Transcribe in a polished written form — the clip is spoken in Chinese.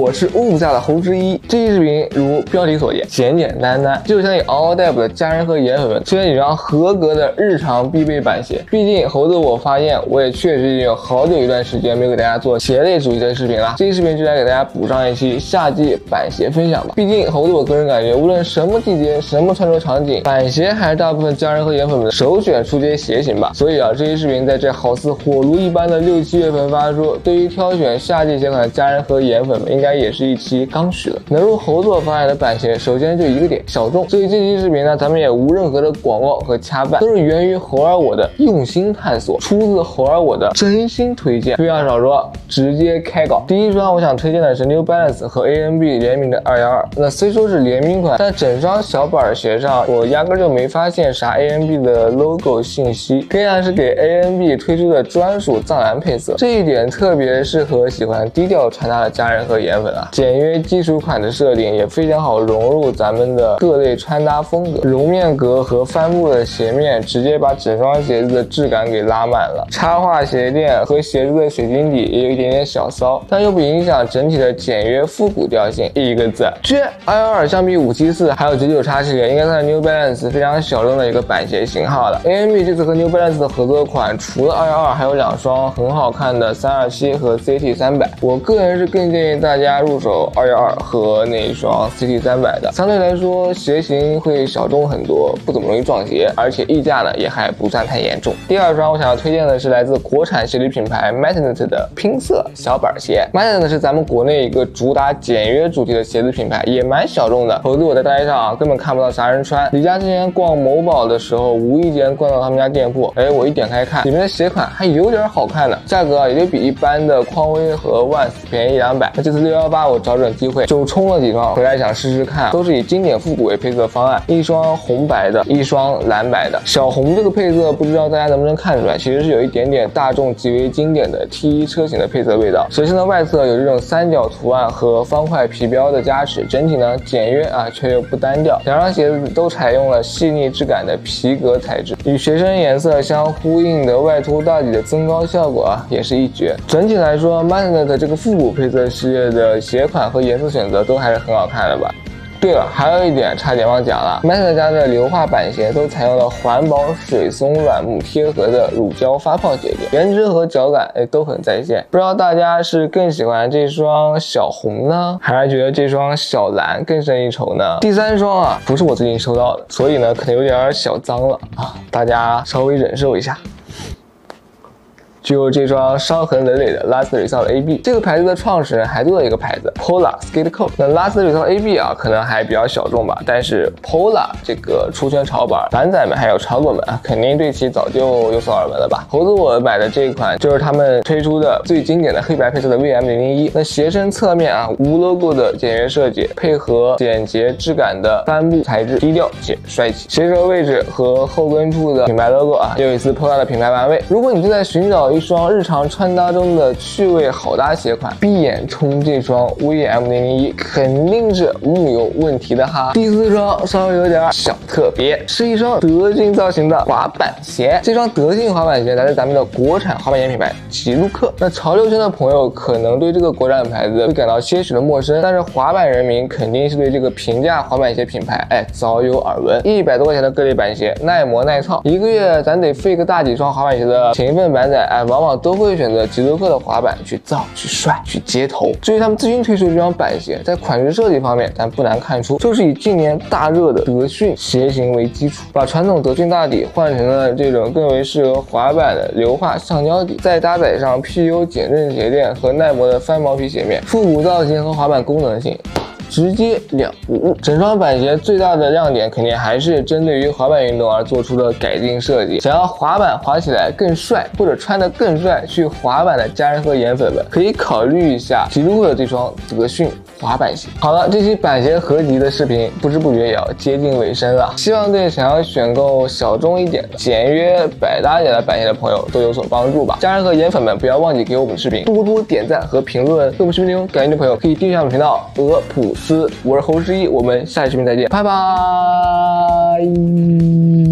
我是物价的侯之一。这期视频如标题所见，简简单单，就相信嗷嗷待哺的家人和颜粉们推荐几双合格的日常必备板鞋。毕竟猴子我发现我也确实已经有好久一段时间没有给大家做鞋类主题的视频了，这期视频就来给大家补上一期夏季板鞋分享吧。毕竟猴子我个人感觉，无论什么季节、什么穿着场景，板鞋还是大部分家人和颜粉们的首选出街鞋型吧。所以这期视频在这好似火炉一般的6、7月份发出，对于挑选夏季鞋款的家人和颜粉们，应该也是一期刚需了。能入猴子我发现的板鞋，首先就一个点，小众。所以这期视频呢，咱们也无任何的广告和掐拌，都是源于猴儿我的用心探索，出自猴儿我的真心推荐。废话少说，直接开搞。第一双我想推荐的是 New Balance 和 ANB 联名的212。那虽说是联名款，但整双小板鞋上我压根就没发现啥 ANB 的 logo 信息，可以像是给 ANB 推出的专属藏蓝配色，这一点特别适合喜欢低调穿搭的家人和颜粉啊。简约基础款的设定也非常好融入咱们的各类穿搭风格，绒面革和帆布的鞋面直接把整双鞋子的质感给拉满了，插画鞋垫和鞋子的水晶底也有一点点小骚，但又不影响整体的简约复古调性，一个字绝。212相比574还有99X系列，应该算是 New Balance 非常小众的一个板鞋型号了。ANB 这次和 New Balance 的合作款，除了212，还有2双很好看的327和 CT300。我个人是更建议大家入手212和那一双 CT300 的，相对来说鞋型会小众很多，不怎么容易撞鞋，而且溢价呢也还不算太严重。第二双我想要推荐的是来自国产鞋履品牌 Magnet 的拼色小板鞋。Magnet 是咱们国内一个主打简约主题的鞋子品牌，也蛮小众的。猴子我在大街上根本看不到啥人穿。离家之前逛某宝的时候，无意间逛到他们家店铺，我一点开看，里面的鞋款还有点好看的，价格也就比一般的匡威和万斯便宜200。那这次618我找准机会就冲了几双回来想试试看，都是以经典复古为配色方案，一双红白的，一双蓝白的。小红这个配色不知道大家能不能看出来，其实是有一点点大众极为经典的 T1 车型的配色味道。鞋身的外侧有这种三角图案和方块皮标的加持，整体呢简约却又不单调。两双鞋子都采用了细腻质感的皮革材质，与鞋身颜色相呼应的外凸大底的增高效果也是一绝。整体来说 Magnet 这个复古配色系列的鞋款和颜色选择都还是很好看的吧。对了，还有一点差点忘讲了 ，Magnet 家的硫化板鞋都采用了环保、水松、软木贴合的乳胶发泡鞋垫，颜值和脚感都很在线。不知道大家是更喜欢这双小红呢，还是觉得这双小蓝更胜一筹呢？第三双不是我最近收到的，所以呢可能有点小脏了大家稍微忍受一下。就这双伤痕累累的 Last Resort AB， 这个牌子的创始人还做了一个牌子 Polar Skate Code。那 Last Resort AB 可能还比较小众吧，但是 Polar 这个出圈潮板，板仔们还有潮狗们肯定对其早就有所耳闻了吧。猴子我买的这一款就是他们推出的最经典的黑白配色的 VM001。那鞋身侧面无 logo 的简约设计，配合简洁质感的帆布材质，低调且帅气。鞋舌位置和后跟处的品牌 logo 又有一丝 Polar 的品牌玩味。如果你正在寻找一双日常穿搭中的趣味好搭鞋款，闭眼冲这双 VM001 肯定是木有问题的哈。第四双稍微有点小特别，是一双德军造型的滑板鞋。这双德性滑板鞋来自咱们的国产滑板鞋品牌奇路克。那潮流圈的朋友可能对这个国产牌子会感到些许的陌生，但是滑板人民肯定是对这个平价滑板鞋品牌早有耳闻。100多块钱的各类板鞋，耐磨耐操，一个月咱得费个大几双滑板鞋的勤奋板仔往往都会选择极路克的滑板去造、去帅、去街头。至于他们最新推出的这双板鞋，在款式设计方面，咱不难看出，就是以近年大热的德训鞋型为基础，把传统德训大底换成了这种更为适合滑板的硫化橡胶底，再搭载上 PU 减震鞋垫和耐磨的翻毛皮鞋面，复古造型和滑板功能性直接两不误。整双板鞋最大的亮点肯定还是针对于滑板运动而做出的改进设计。想要滑板滑起来更帅，或者穿得更帅去滑板的家人和颜粉们，可以考虑一下极路克的这双德训滑板鞋。好了，这期板鞋合集的视频不知不觉也要接近尾声了，希望对想要选购小众一点、简约百搭点的板鞋的朋友都有所帮助吧。家人和颜粉们不要忘记给我们的视频多多点赞和评论，对我们视频内容感兴趣的朋友可以订阅我们频道俄普斯，我是侯之一，我们下期视频再见，拜拜。